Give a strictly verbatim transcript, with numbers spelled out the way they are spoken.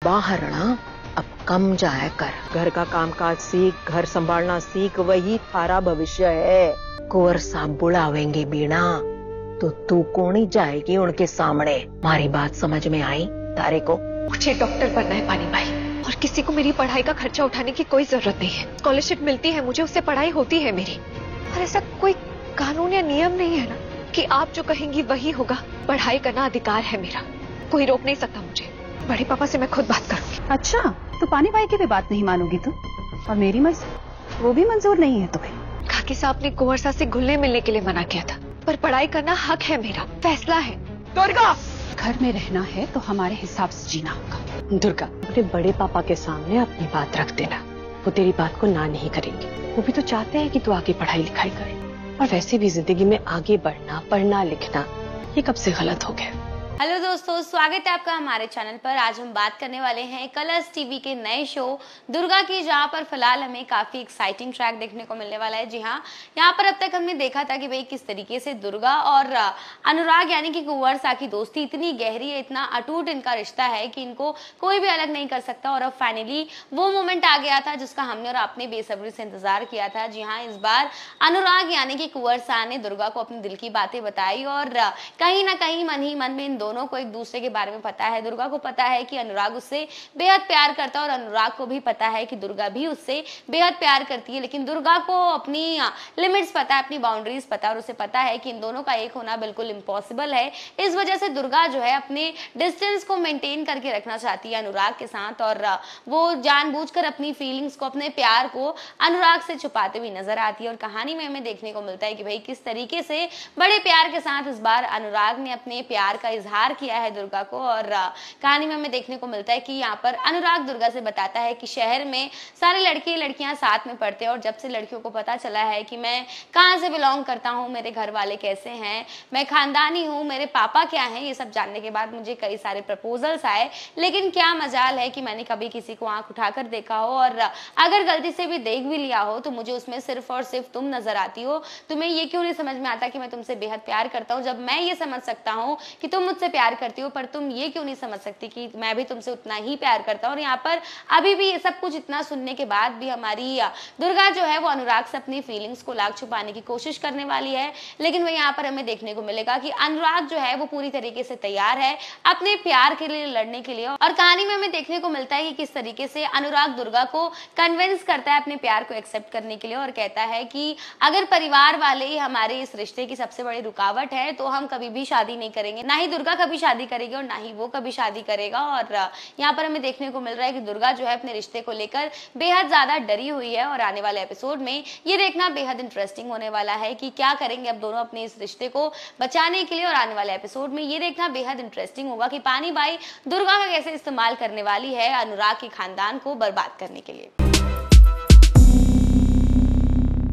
बाहर ना अब कम जाया कर। घर का कामकाज सीख, घर संभालना सीख, वही थारा भविष्य है। कुंवर साहब बुलावेंगे बीना तो तू कौन ही जाएगी उनके सामने। मारी बात समझ में आई तारे को? मुझे डॉक्टर बनना है पानी भाई, और किसी को मेरी पढ़ाई का खर्चा उठाने की कोई जरूरत नहीं है। स्कॉलरशिप मिलती है मुझे, उससे पढ़ाई होती है मेरी। और ऐसा कोई कानून या नियम नहीं है ना कि आप जो कहेंगी वही होगा। पढ़ाई करना अधिकार है मेरा, कोई रोक नहीं सकता मुझे। बड़े पापा से मैं खुद बात करूंगी। अच्छा, तो पानी भाई की भी बात नहीं मानोगी तुम? और मेरी मर्जी वो भी मंजूर नहीं है तुम्हें? काकी साहब ने कुंवर साहब से घुलने मिलने के लिए मना किया था, पर पढ़ाई करना हक है मेरा, फैसला है। दुर्गा, घर में रहना है तो हमारे हिसाब से जीना होगा। दुर्गा, अपने बड़े पापा के सामने अपनी बात रख देना, वो तेरी बात को ना नहीं करेंगे। वो भी तो चाहते हैं कि तू आगे पढ़ाई लिखाई कर, और वैसे भी जिंदगी में आगे बढ़ना, पढ़ना लिखना ये कब से गलत हो गया। हेलो दोस्तों, स्वागत है आपका हमारे चैनल पर। आज हम बात करने वाले हैं कलर्स टीवी के नए शो दुर्गा की, जहां पर फिलहाल हमें काफी एक्साइटिंग ट्रैक देखने को मिलने वाला है। जी हाँ, यहाँ पर अब तक हमने देखा था कि भाई किस तरीके से दुर्गा और अनुराग यानी कि कुंवर साहब की दोस्ती इतनी गहरी है, इतना अटूट इनका रिश्ता है कि इनको कोई भी अलग नहीं कर सकता। और अब फाइनली वो मोमेंट आ गया था जिसका हमने और आपने बेसब्री से इंतजार किया था। जी हाँ, इस बार अनुराग यानी कि कुंवर साहब ने दुर्गा को अपने दिल की बातें बताई, और कहीं ना कहीं मन ही मन में इन दोनों को एक दूसरे के बारे में पता है। दुर्गा को पता है कि अनुराग उससे बेहद प्यार करता है, और अनुराग को भी पता है कि दुर्गा भी उससे बेहद प्यार करती है। लेकिन दुर्गा को अपनी लिमिट्स पता है, अपनी बाउंड्रीज पता है, और उसे पता है कि इन दोनों का एक होना बिल्कुल इम्पॉसिबल है। इस वजह से दुर्गा जो है अपने डिस्टेंस को मेंटेन करके रखना चाहती है अनुराग के साथ, और वो जानबूझकर अपनी फीलिंग्स को, अपने प्यार को अनुराग से छुपाते हुए नजर आती है। और कहानी में हमें देखने को मिलता है कि भाई किस तरीके से बड़े प्यार के साथ इस बार अनुराग ने अपने प्यार का इजहार किया है दुर्गा को। और कहानी में हमें देखने को मिलता है कि यहाँ पर अनुराग दुर्गा से बताता है कि शहर में सारे लड़के लड़कियां साथ में पढ़ते हैं, और जब से लड़कियों को पता चला है कि मैं कहाँ से बिलोंग करता हूँ, मेरे घर वाले कैसे हैं, मैं खानदानी हूँ, मेरे पापा क्या हैं, ये सब जानने के बाद मुझे कई सारे प्रपोजल्स आए। लेकिन क्या मजाल है कि मैंने कभी किसी को आंख उठाकर देखा हो, और अगर गलती से भी देख भी लिया हो तो मुझे उसमें सिर्फ और सिर्फ तुम नजर आती हो। तुम्हें ये क्यों नहीं समझ में आता कि मैं तुमसे बेहद प्यार करता हूँ? जब मैं ये समझ सकता हूँ कि तुम मुझसे प्यार करती हो, पर तुम ये क्यों नहीं समझ सकती कि मैं भी तुमसे उतना ही प्यार करता हूँ। और यहाँ पर अभी भी ये सब कुछ इतना सुनने के बाद भी हमारी दुर्गा जो है वो अनुराग से अपनी फीलिंग्स को लाख छुपाने की कोशिश करने वाली है। लेकिन वह यहाँ पर हमें देखने को मिलेगा कि अनुराग जो है वो पूरी तरीके से तैयार है अपने प्यार के लिए लड़ने के लिए। और कहानी में हमें देखने को मिलता है कि किस तरीके से अनुराग दुर्गा को कन्विंस करता है अपने प्यार को एक्सेप्ट करने के लिए, और कहता है कि अगर परिवार वाले ही हमारे इस रिश्ते की सबसे बड़ी रुकावट है तो हम कभी भी शादी नहीं करेंगे, ना ही दुर्गा कभी शादी करेगी और ना ही वो कभी शादी करेगा। और यहाँ पर हमें देखने को मिल रहा है कि दुर्गा जो है अपने रिश्ते को लेकर बेहद ज्यादा डरी हुई है। और आने वाले एपिसोड में ये देखना बेहद इंटरेस्टिंग होने वाला है कि क्या करेंगे अब दोनों अपने इस रिश्ते को बचाने के लिए। और आने वाले एपिसोड में ये देखना बेहद इंटरेस्टिंग होगा कि पानी बाई दुर्गा का कैसे इस्तेमाल करने वाली है अनुराग के खानदान को बर्बाद करने के लिए।